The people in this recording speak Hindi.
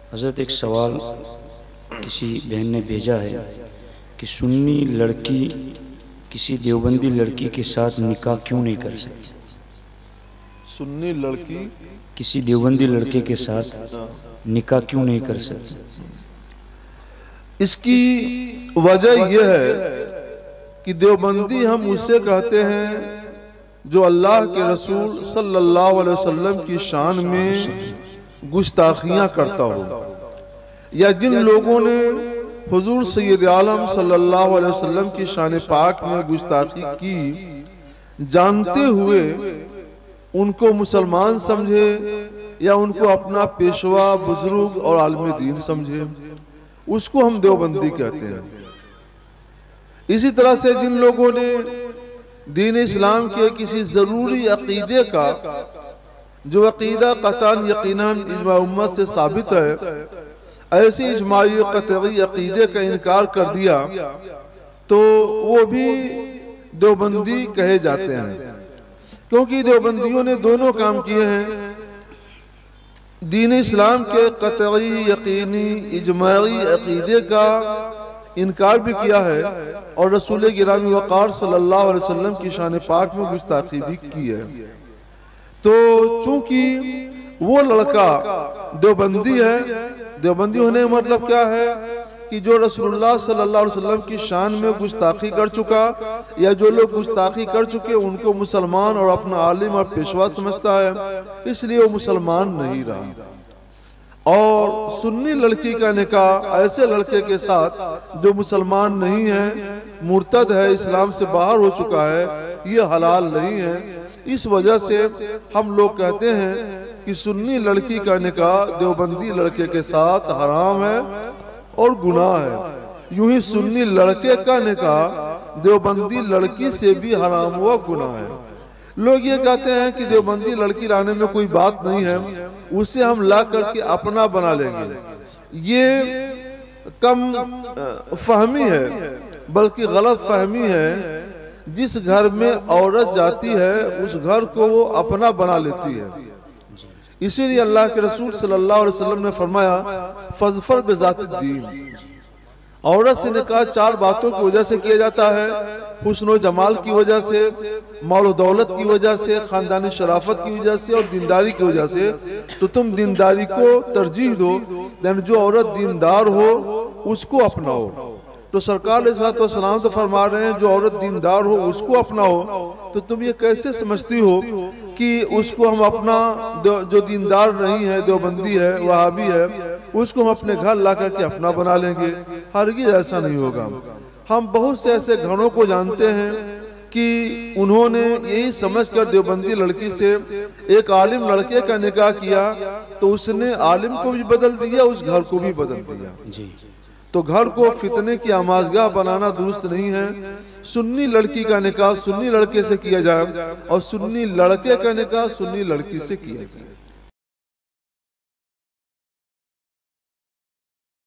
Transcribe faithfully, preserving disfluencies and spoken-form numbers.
हज़रत एक सवाल किसी बहन ने भेजा है कि सुन्नी लड़की किसी देवबंदी लड़की के साथ निकाह क्यों नहीं कर सकती। सुन्नी लड़की किसी देवबंदी लड़के के साथ निकाह क्यों नहीं कर सकती। इसकी वजह यह है कि देवबंदी हम उसे कहते हैं जो अल्लाह के रसूल सल्लल्लाहु अलैहि वसल्लम की शान में गुस्ताखियां करता हो, या जिन लोगों ने हुजूर सैयद आलम सल्लल्लाहु अलैहि वसल्लम की शान पाक में गुस्ताखी की जानते हुए उनको मुसलमान समझे या उनको अपना पेशवा बुजुर्ग और आलिम दीन समझे, उसको हम देवबंदी कहते हैं। इसी तरह से जिन लोगों ने दीन इस्लाम के किसी जरूरी अकीदे का, जो अकीदा कतान यकीनन इज्मा उम्मत से साबित है, ऐसे इज्माई कतई अकीदे का इनकार कर दिया तो वो भी देवबंदी कहे जाते हैं। क्योंकि देवबंदियों ने दोनों काम किए हैं, दीन इस्लाम के कतई यकीनी इज्माई अकीदे का इनकार भी किया है और रसूल गिरामी वक़ार सल्लल्लाहु अलैहि वसल्लम की शान पाक में गुस्ताखी भी की है। तो चूंकि वो लड़का देवबंदी है, देवबंदी होने का मतलब क्या है कि जो रसूलुल्लाह सल्लल्लाहु अलैहि वसल्लम की शान में गुस्ताखी कर चुका या जो लोग गुस्ताखी कर चुके उनको मुसलमान और अपना आलिम और पेशवा समझता है, इसलिए वो मुसलमान नहीं रहा। और सुन्नी लड़की का निकाह ऐसे लड़के के साथ जो मुसलमान नहीं है, मुर्तद है, इस्लाम से बाहर हो चुका है, ये हलाल नहीं है। इस वजह से हम लोग कहते हैं कि सुन्नी लड़की का निकाह देवबंदी लड़के के साथ हराम है और गुनाह है। यूं ही सुन्नी लड़के का निकाह देवबंदी लड़की से भी हराम हुआ गुनाह है। लोग ये कहते हैं कि देवबंदी लड़की लाने में कोई बात नहीं है, उसे हम ला करके अपना बना लेंगे। ये कम फहमी है, बल्कि गलत फहमी है। जिस घर में औरत जाती है उस घर को वो अपना बना लेती है। इसीलिए अल्लाह के रसूल सल्लल्लाहु अलैहि वसल्लम ने फरमाया फज़फर बिज़ातिद्दीन। औरत से निकाह चार बातों की वजह से किया जाता है, हुस्न और जमाल की वजह से, माल दौलत की वजह से, खानदानी शराफत की वजह से और दीनदारी की वजह से। तो तुम दीनदारी को तरजीह दो, यानी जो औरत दीनदार हो उसको अपनाओ। तो सरकार अलैहिस्सलाम तो फरमा रहे हैं जो औरत दीनदार हो उसको अपनाओ। तो तुम ये कैसे समझती हो कि उसको हम अपना, जो दीनदार नहीं है, देवबंदी है, वहाबी है, उसको हम अपने घर ला करके अपना बना लेंगे? हरगिज़ ऐसा नहीं होगा। हम बहुत से ऐसे घरों को जानते हैं कि उन्होंने यही समझकर देवबंदी लड़की से एक आलिम लड़के का निकाह किया तो उसने आलिम को भी बदल दिया, उस घर को भी बदल दिया जी। तो घर को फितने की आमाज़गाह बनाना दुरुस्त नहीं है। सुन्नी लड़की का निकाह सुन्नी लड़के से किया जाए और सुन्नी लड़के का निकाह सुन्नी लड़की से किया जाए।